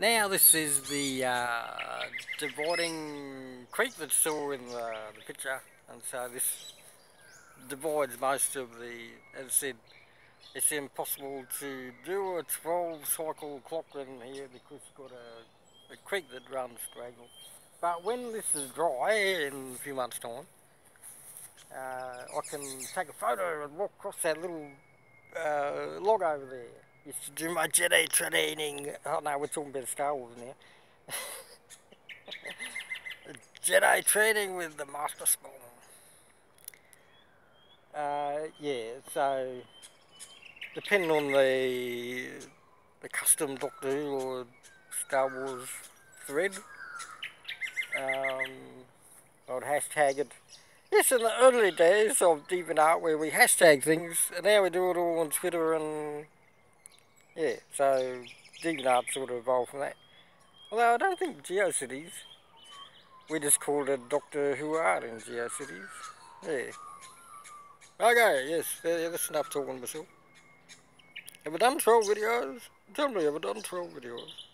Now this is the dividing creek that's still in the picture, and so this divides most of the, as I said, it's impossible to do a 12 cycle clock in here because you've got a creek that runs straight. But when this is dry in a few months' time, I can take a photo and walk across that little log over there. Used to do my Jedi training. Oh no, we're talking about Star Wars now. Jedi training with the Master Spong. Yeah, so depending on the custom Doctor Who or Star Wars thread, I'd hashtag it. Yes, in the early days of DeviantArt where we hashtag things, and now we do it all on Twitter and yeah, so DeviantArt sort of evolved from that. Although I don't think GeoCities, we just called it Doctor Who Art in GeoCities. Yeah. Okay, yes, yeah, that's enough talking myself. Have I done 12 videos? Tell me, have I done 12 videos?